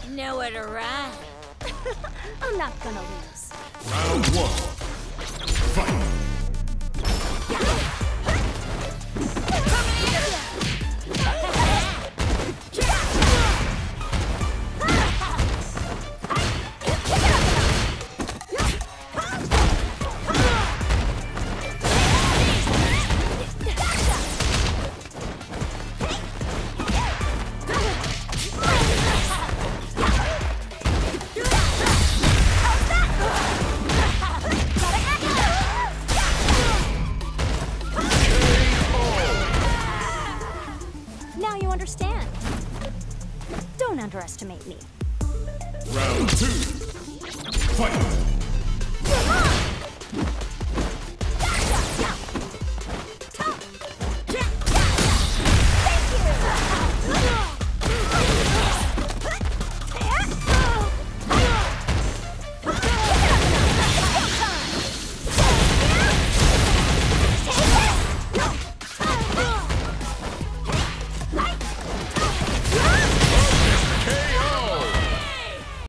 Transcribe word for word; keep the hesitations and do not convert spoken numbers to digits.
Nowhere to run. I'm not gonna lose. Round one. Fight. Now you understand. Don't underestimate me. Round two. Fight.